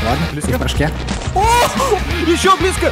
Ладно, Близко. и в прыжке. Еще близко!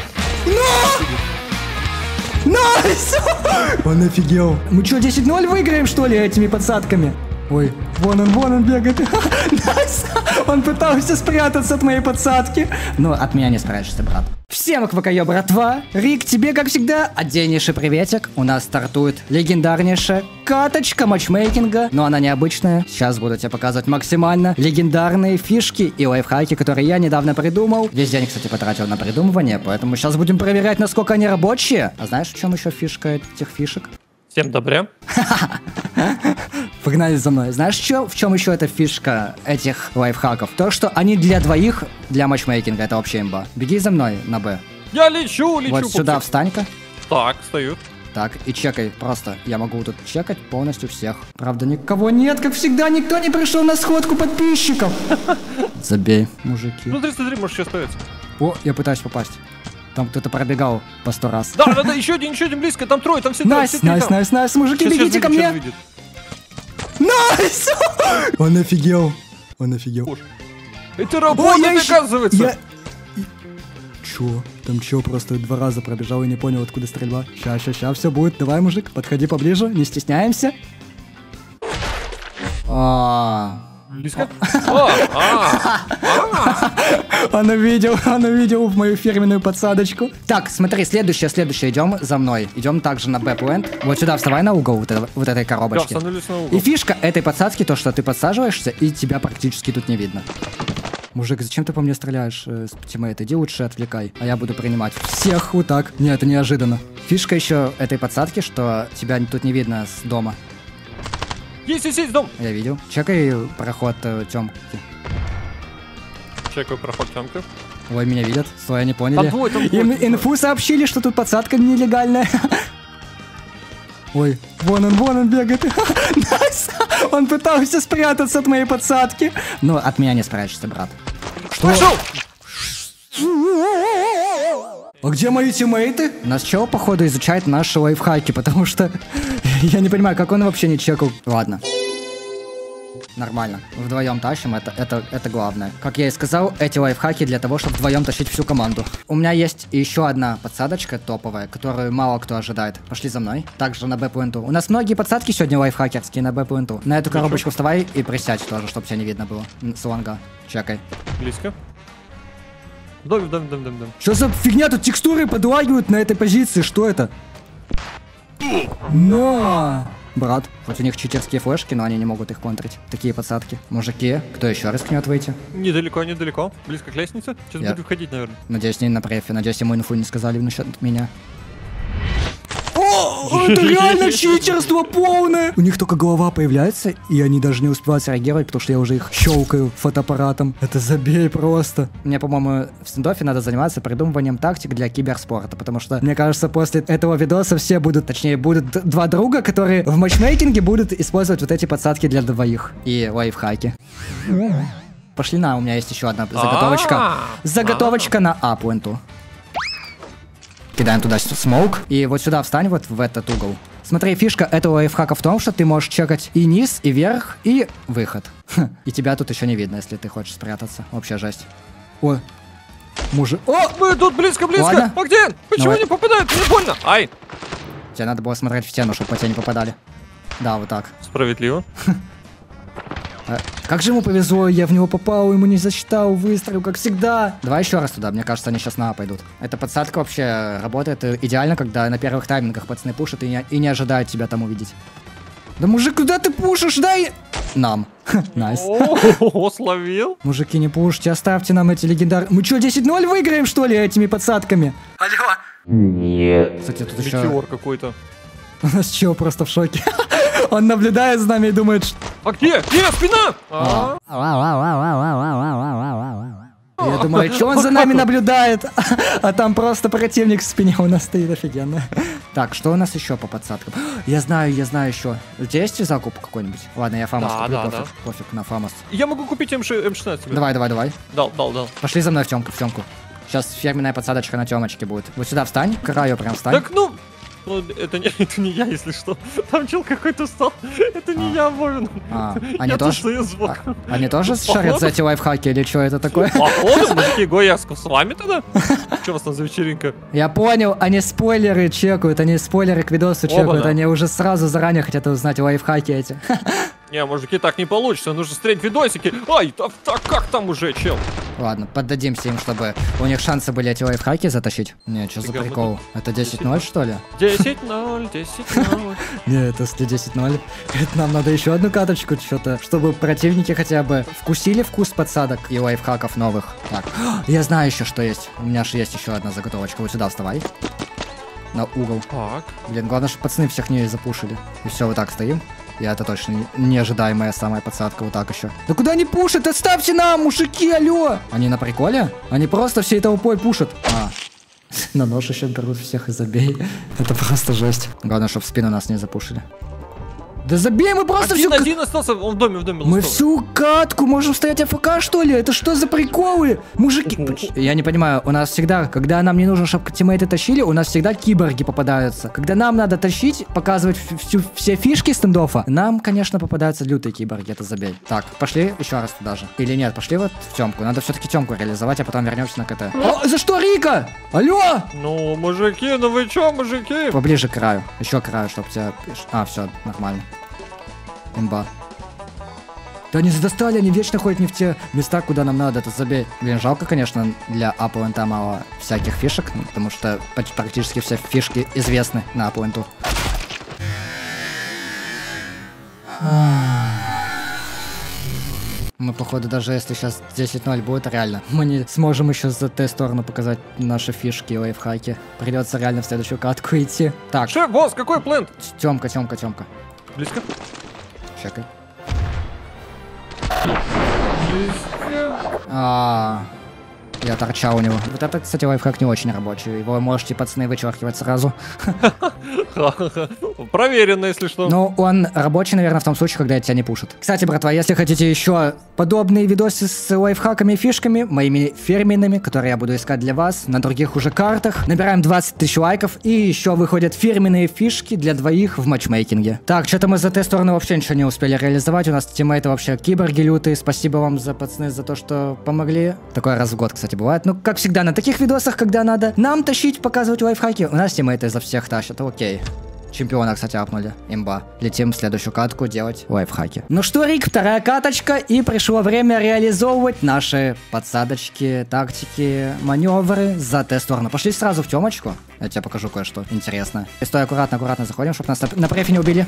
Найс! Он офигел. Мы что, 10-0 выиграем, что ли, этими подсадками? Ой, вон он бегает. Найс! Он пытался спрятаться от моей подсадки. Но от меня не спрячешься, брат. Всем КВК, братва. Рик, тебе, как всегда, отдельнейший приветик. У нас стартует легендарнейшая каточка матчмейкинга. Но она необычная. Сейчас буду тебе показывать максимально легендарные фишки и лайфхаки, которые я недавно придумал. Весь день, кстати, потратил на придумывание, поэтому сейчас будем проверять, насколько они рабочие. А знаешь, в чем еще фишка этих фишек? Всем добря. Погнали за мной. Знаешь, в чем еще эта фишка этих лайфхаков? То, что они для двоих, для матчмейкинга, это вообще имба. Беги за мной на Б. Я лечу. Вот сюда встань-ка. Так, стою. Так, и чекай просто. Я могу тут чекать полностью всех. Правда, никого нет, как всегда, никто не пришел на сходку подписчиков. Забей, мужики. Ну, смотри, может еще остается. О, я пытаюсь попасть. Там кто-то пробегал по 100 раз. Да, еще один близко, там трое, там все трое. Найс, мужики, бегите ко мне. Найс! Он офигел. Это работает, оказывается. Чё? Там чё, просто 2 раза пробежал и не понял, откуда стрельба. Ща, все будет. Давай, мужик, подходи поближе, не стесняемся. Близко? Он увидел в мою фирменную подсадочку. Так, смотри, следующее, идем за мной. Идем также на Б-плент. Вот сюда вставай на угол вот этой коробочки. И фишка этой подсадки, то, что ты подсаживаешься, и тебя практически тут не видно. Мужик, зачем ты по мне стреляешь, тиммейт? Иди лучше отвлекай, а я буду принимать всех вот так. Нет, это неожиданно. Фишка еще этой подсадки, что тебя тут не видно с дома. Есть дом. Я видел. Чекай проход Тёмки. Чекаю проход Тёмки. Ой, меня видят. Стой, они поняли. Там двое. Им инфу сообщили, что тут подсадка нелегальная. Ой, вон он бегает. Найс! Он пытался спрятаться от моей подсадки. Но от меня не спрячешься, брат. Что? Пошел! А где мои тиммейты? Нас чел, походу, изучает наши лайфхаки, потому что я не понимаю, как он вообще не чекал. Ладно. Нормально. Вдвоем тащим, это главное. Как я и сказал, эти лайфхаки для того, чтобы вдвоем тащить всю команду. У меня есть еще одна подсадочка топовая, которую мало кто ожидает. Пошли за мной. Также на Б-пленту. У нас многие подсадки сегодня лайфхакерские на Б-пленту. На эту коробочку вставай и присядь тоже, чтобы тебя не видно было. С лонга. Чекай. Близко. Дом. Что за фигня? Тут текстуры подлагивают на этой позиции. Что это? Но! Брат, хоть у них читерские флешки, но они не могут их контрить. Такие подсадки. Мужики, кто еще рискнет выйти? Недалеко. Близко к лестнице. Сейчас Я- буду входить, наверное. Надеюсь, не на префе. Надеюсь, ему инфу не сказали насчет меня. О, это реально читерство полное! У них только голова появляется, и они даже не успевают среагировать, потому что я уже их щелкаю фотоаппаратом. Это забей просто. Мне, по-моему, в стендофе надо заниматься придумыванием тактик для киберспорта, потому что, мне кажется, после этого видоса все будут, точнее, будут 2 друга, которые в матчмейкинге будут использовать вот эти подсадки для двоих. И лайфхаки. Пошли на, у меня есть еще одна заготовочка. Заготовочка на А-пленту. Кидаем туда смоук. И вот сюда встань, вот в этот угол. Смотри, фишка этого лайфхака в том, что ты можешь чекать и низ, и вверх, и выход. И тебя тут еще не видно, если ты хочешь спрятаться. Вообще жесть. Ой. Мужик. О! Мы тут близко. Ладно. Богдан, почему Давай. не попадают? Мне больно. Ай. Тебе надо было смотреть в стену, чтобы по тебе не попадали. Да, вот так. Справедливо. Как же ему повезло, я в него попал, ему не засчитал, выстрел, как всегда. Давай еще раз туда, мне кажется, они сейчас на А пойдут. Эта подсадка вообще работает идеально, когда на первых таймингах пацаны пушат и не ожидают тебя там увидеть. Да, мужик, куда ты пушишь? Дай нам. Найс. О, словил. Мужики, не пушьте, оставьте нам эти легендарные... Мы что, 10-0 выиграем, что ли, этими подсадками? Алло. Нет. Кстати, тут еще... Метеор какой-то. У нас чел просто в шоке. Он наблюдает за нами и думает, что... А где? Спина! Я думаю, что он за нами наблюдает? А там просто противник в спине у нас стоит, офигенно. Так, что у нас еще по подсадкам? Я знаю еще. У тебя есть закуп какой-нибудь? Ладно, я фамос куплю, да. пофиг на фамос. Я могу купить М16. Давай. Дал. Пошли за мной в темку. Сейчас фирменная подсадочка на темочке будет. Вот сюда встань, к краю прям встань. Так, ну... Ну, это не я, если что. Там чел какой-то стал. Это не я, Вовин. Они тоже? Они тоже шарят за эти лайфхаки или что это такое? Походу, мужики, Гояску, с вами тогда? Что у вас там за вечеринка? Я понял, они спойлеры чекают, они спойлеры к видосу чекают, они уже сразу заранее хотят узнать лайфхаки эти. Не, мужики, так не получится, нужно смотреть видосики. Ай, так как там уже, чел? Ладно, поддадимся им, чтобы у них шансы были эти лайфхаки затащить. Не, что за прикол? Это 10-0, что ли? 10-0, 10-0. Не, это если 10-0. Это нам надо еще одну каточку, что-то, чтобы противники хотя бы вкусили вкус подсадок и лайфхаков новых. Так, я знаю еще, что есть. У меня же есть еще одна заготовочка. Вот сюда вставай. На угол. Так. Блин, главное, чтобы пацаны всех не запушили. И все, вот так стоим. И это точно неожидаемая самая подсадка, вот так еще. Да куда они пушат? Оставьте нам, мужики, алло! Они на приколе? Они просто всей толпой пушат. На нож еще берут всех и забей. Это просто жесть. Главное, чтобы в спину нас не запушили. Да забей, мы просто всю... Один остался, он в доме. Мы всю катку можем стоять АФК, что ли? Это что за приколы? Мужики... Я не понимаю, у нас всегда, когда нам не нужно, чтобы тиммейты тащили, у нас всегда киборги попадаются. Когда нам надо тащить, показывать все фишки стендофа, нам, конечно, попадаются лютые киборги, это забей. Так, пошли еще раз туда же. Или нет, пошли вот в темку. Надо все-таки темку реализовать, а потом вернемся на КТ. О, за что Рика? Алло! Ну, мужики, ну вы че, мужики? Поближе к краю. Еще к краю, чтобы тебя... все, нормально. Имба. Да они задостали, они вечно ходят не в те места, куда нам надо, это забей. Блин, жалко, конечно, для Аплента мало всяких фишек, потому что практически все фишки известны на Апленту. Мы, походу, даже если сейчас 10-0 будет, реально, мы не сможем еще за Т-сторону показать наши фишки и лайфхаки. Придется реально в следующую катку идти. Так. Шеф, босс, какой плент? Тёмка. Близко? Чекай. Я торчал у него. Вот это, кстати, лайфхак не очень рабочий. Его можете, пацаны, вычеркивать сразу. Проверено, если что. Ну, он рабочий, наверное, в том случае, когда тебя не пушат. Кстати, братва, если хотите еще подобные видосы с лайфхаками и фишками, моими фирменными, которые я буду искать для вас на других уже картах, набираем 20 тысяч лайков, и еще выходят фирменные фишки для двоих в матчмейкинге. Так, что-то мы за Т-сторону вообще ничего не успели реализовать. У нас тиммейты вообще киборги лютые. Спасибо вам, пацаны, за то, что помогли. Такой раз в год, кстати, бывает. Ну, как всегда, на таких видосах, когда надо нам тащить, показывать лайфхаки, у нас тиммейты за всех тащат. Окей. Чемпиона, кстати, апнули. Имба. Летим в следующую катку делать лайфхаки. Ну что, Рик, вторая каточка, и пришло время реализовывать наши подсадочки, тактики, маневры за Т-сторону. Пошли сразу в темочку. Я тебе покажу кое-что интересное. И стой, аккуратно заходим, чтобы нас на префе не убили.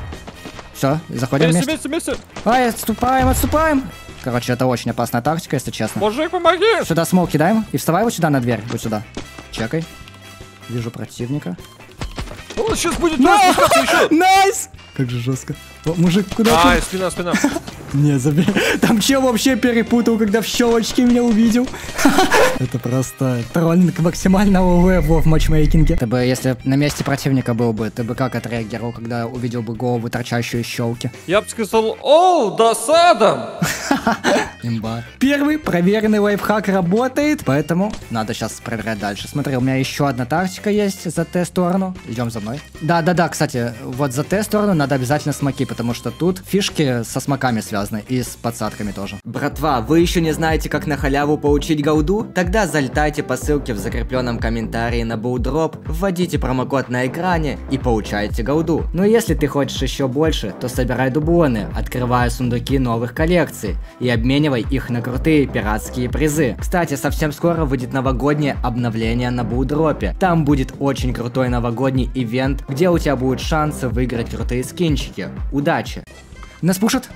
Все, заходим вместе. Ай, отступаем. Короче, это очень опасная тактика, если честно. Мужик, помоги! Сюда смол кидаем и вставай вот сюда на дверь. Вот сюда. Чекай. Вижу противника. Он сейчас будет еще. Найс! Как же жестко. О, мужик, куда ты? Ай, спина. Не, забей. Там чел вообще перепутал, когда в щелочке меня увидел. Это просто троллинг максимального левела в матчмейкинге. Ты бы, если на месте противника был бы, ты бы как отреагировал, когда увидел бы голову, торчащую из щелки? Я бы сказал, оу, досада! Имба. Первый проверенный лайфхак работает, поэтому надо сейчас проверять дальше. Смотри, у меня еще одна тактика есть за Т-сторону. Идем за мной. Да, кстати, вот за Т-сторону надо обязательно смоки, потому что тут фишки со смоками связаны и с подсадками тоже. Братва, вы еще не знаете, как на халяву получить голду? Тогда залетайте по ссылке в закрепленном комментарии на Булдроп, вводите промокод на экране и получайте голду. Но если ты хочешь еще больше, то собирай дублоны, открывая сундуки новых коллекций и обменивай их на крутые пиратские призы. Кстати, совсем скоро выйдет новогоднее обновление на Булдропе. Там будет очень крутой новогодний ивент, где у тебя будут шансы выиграть крутые скинчики. Удачи! Нас пушат?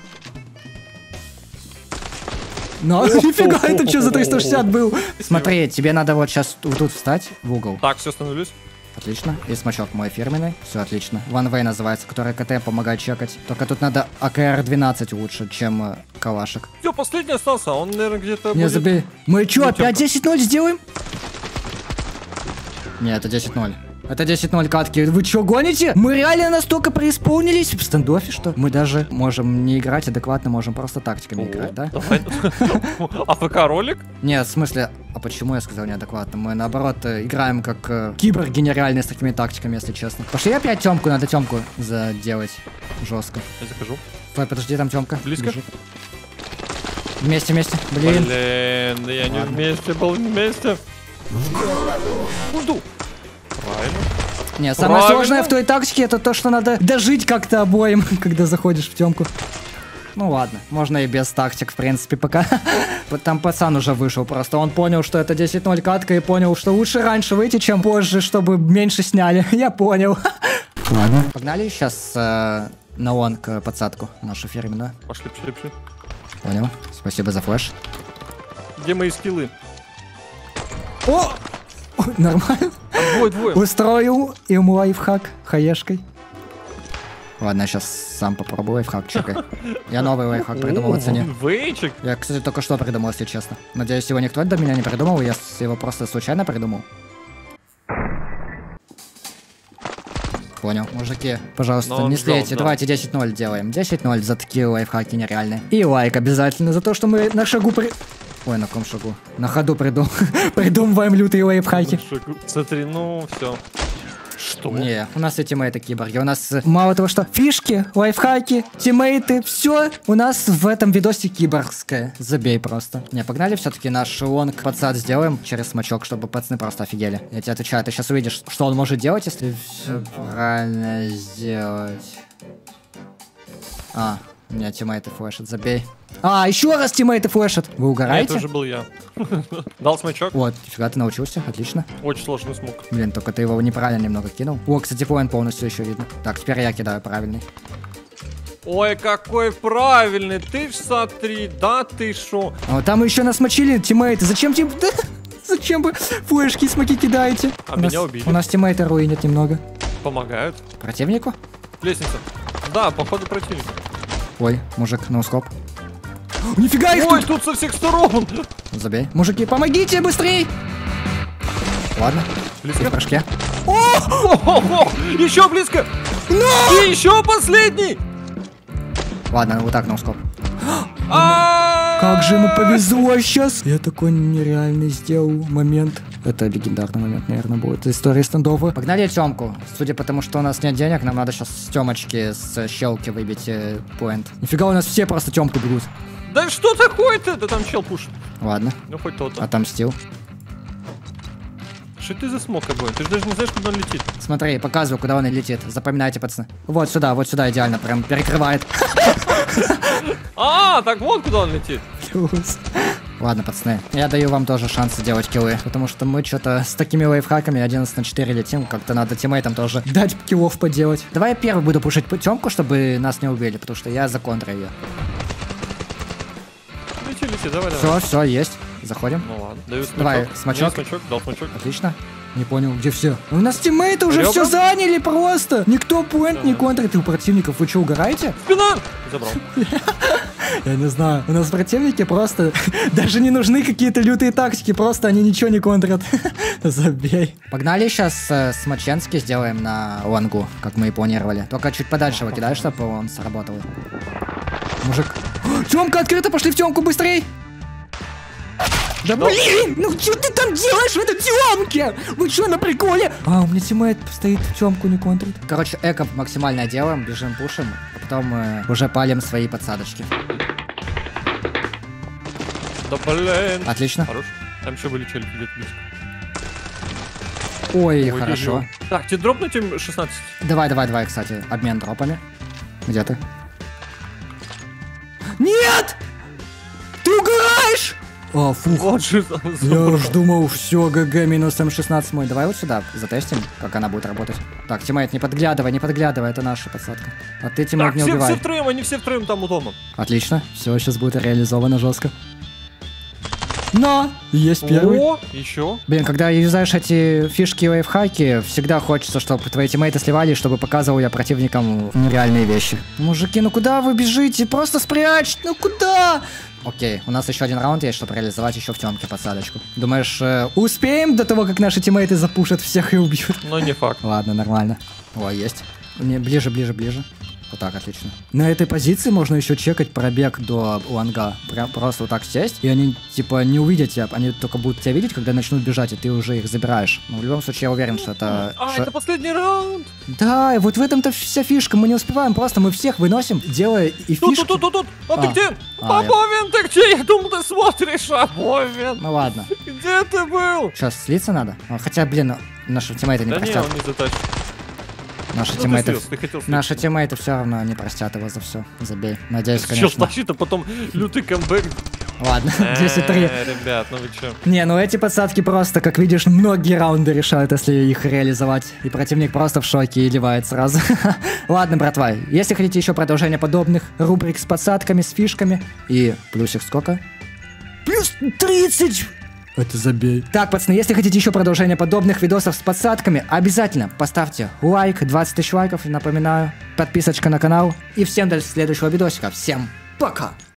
Ну, нифига, это что за 360 был? Смотри, тебе надо вот сейчас тут встать в угол. Так, все, становлюсь. Отлично. И смачок мой фирменный. Все отлично. One Way называется, который КТ помогает чекать. Только тут надо АКР-12 лучше, чем калашек. Все, последний остался, он, наверное, где-то не, забей. Мы что, опять 10-0 сделаем? Не, это 10-0. Это 10-0 катки. Вы что, гоните? Мы реально настолько преисполнились в стендофе, что мы даже можем не играть адекватно, можем просто тактиками играть, да? АФК ролик? Нет, в смысле, А почему я сказал неадекватно? Мы, наоборот, играем как киборги нереальные с такими тактиками, если честно. Пошли опять Тёмку, надо Тёмку заделать. Жестко. Я захожу. Стой, подожди, там Тёмка. Близко? Бежит. Вместе, блин. Блин, да я не вместе был, вместе. Уйду. Правильно. Не, самое сложное в той тактике это то, что надо дожить как-то обоим, когда заходишь в Тёмку. Ну ладно, можно и без тактик, в принципе, пока. Там пацан уже вышел, просто он понял, что это 10-0 катка, и понял, что лучше раньше выйти, чем позже, чтобы меньше сняли. Я понял. Ладно. Погнали сейчас на лонг подсадку нашу фирменную. Пошли. Понял. Спасибо за флеш. Где мои скиллы? О! Нормально. Двое. Устроил ему лайфхак хаешкой. Ладно, я сейчас сам попробую лайфхак, чекай. Я новый лайфхак придумал, оцени. Вейчик. Я, кстати, только что придумал, если честно. Надеюсь, его никто до меня не придумал, я его просто случайно придумал. Понял. Мужики, пожалуйста, не слейте. Давайте 10-0 делаем. 10-0 за такие лайфхаки нереальные. И лайк обязательно за то, что мы на шагу Ой, на каком шагу? На ходу придумываем лютые лайфхаки. Смотри, ну все. Что? Не, у нас и тиммейты киборги. У нас мало того, что фишки, лайфхаки, тиммейты, все у нас в этом видосе киборгское. Забей просто. Не, погнали все-таки наш лонг подсад сделаем через смачок, чтобы пацаны просто офигели. Я тебе отвечаю, ты сейчас увидишь, что он может делать, если все правильно сделать. У меня тиммейты флешат, забей. Еще раз тиммейты флешат. Вы угораете? Это уже был я. Дал смачок. Вот, фига, ты научился, отлично. Очень сложный смог. Блин, только ты его неправильно немного кинул. О, кстати, поинт полностью еще видно. Так, теперь я кидаю правильный. Ой, какой правильный. Ты ж смотри, да ты шо. Там еще нас мочили тиммейты. Зачем Зачем вы флешки и смоки кидаете? Меня убили. У нас тиммейты руинят немного. Помогают. Противнику? Лестница. Да, походу противник. Ой, мужик, ноускоп. Нифига их Ой, тут со всех сторон. Забей. Мужики, помогите быстрей! Ладно. Близко. В прыжке. Еще близко. И еще последний. Ладно, вот так ноускоп. Как же ему повезло сейчас! Я такой нереальный сделал момент. Это легендарный момент, наверное, будет. История стендова. Погнали Тёмку. Судя по тому, что у нас нет денег, нам надо сейчас с Тёмочки, с щелки выбить поинт. Нифига, у нас все просто Тёмку бегут. Да что такое-то? Да там чел пушит. Ладно. Ну хоть тот-то. Отомстил. Что ты за смог обоим? Ты же даже не знаешь, куда он летит. Смотри, показываю, куда он летит. Запоминайте, пацаны. Вот сюда идеально. Прям перекрывает. Так вот куда он летит. Плюс. Ладно, пацаны, я даю вам тоже шансы делать киллы, потому что мы что-то с такими лайфхаками 11-4 летим, как-то надо тиммейтам тоже дать киллов поделать. Давай я первый буду пушить Тёмку, чтобы нас не убили, потому что я за контрой ее. Лети, давай. Все, есть. Заходим. Ну ладно, даю смачок. Давай, смачок. Дал смачок. Отлично. Не понял, где все? У нас тиммейты уже все заняли просто. Никто поинт не контрит у противников. Вы что, угораете? Спина! Забрал. Я не знаю. У нас противники просто даже не нужны какие-то лютые тактики. Просто они ничего не контрят. Забей. Погнали сейчас смаченский сделаем на лонгу, как мы и планировали. Только чуть подальше его кидай, чтобы он сработал. Мужик. Тёмка, открыто, пошли в Тёмку быстрей. Да блин, ну что ты там делаешь в этой Тёмке? Вы что, на приколе? У меня тиммейт стоит, Тёмку не контрит. Короче, эко максимально делаем, бежим, пушим, а потом уже палим свои подсадочки. Да блин. Отлично. Хорош. Там еще вылетели где-то близко. Ой, хорошо. Так, тебе дропнуть им 16? Давай, кстати, обмен дропами. Где ты? Нет! Ты угораешь! Фух. Вот же я уж думал, все, ГГ, минус М16 мой. Давай вот сюда затестим, как она будет работать. Так, тиммейт, не подглядывай, это наша подсадка. А ты, тиммейт, не убивай. Все втроем, они все втроем там у дома. Отлично, все, сейчас будет реализовано жестко. Есть первый. О, еще. Блин, когда юзаешь эти фишки и лайфхаки, всегда хочется, чтобы твои тиммейты сливали, чтобы показывал я противникам реальные вещи. Мужики, ну куда вы бежите? Просто спрячь, ну куда? Окей, у нас еще один раунд есть, чтобы реализовать еще в Тёмке подсадочку. Думаешь, успеем до того, как наши тиммейты запушат всех и убьют? Ну, не факт. Ладно, нормально. О, есть. Мне ближе. Вот так, отлично. На этой позиции можно еще чекать пробег до лонга. Прям просто вот так сесть, и они, типа, не увидят тебя. Они только будут тебя видеть, когда начнут бежать, и ты уже их забираешь. Но в любом случае, я уверен, что это... Это последний раунд! Да, и вот в этом-то вся фишка. Мы не успеваем, просто мы всех выносим, делая и фишки... Тут! А ты где? Абовин, ты где? Я думал, ты смотришь, Абовин! Ну ладно. Где ты был? Сейчас слиться надо? Хотя, блин, наши тиммейты не простят. Да не, он не затащит. Наши тиммейты все равно не простят его за все. Забей. Надеюсь, конечно. Сейчас тащит, а потом лютый камбэк. Ладно, 10-3. Ребят, ну вы чё? Не, ну эти подсадки просто, как видишь, многие раунды решают, если их реализовать. И противник просто в шоке и ливает сразу. Ладно, братва, если хотите еще продолжение подобных рубрик с подсадками, с фишками. И плюсик сколько? Плюс 30! Это забей. Так, пацаны, если хотите еще продолжение подобных видосов с подсадками, обязательно поставьте лайк, 20 тысяч лайков, напоминаю, подписочка на канал. И всем до следующего видосика. Всем пока!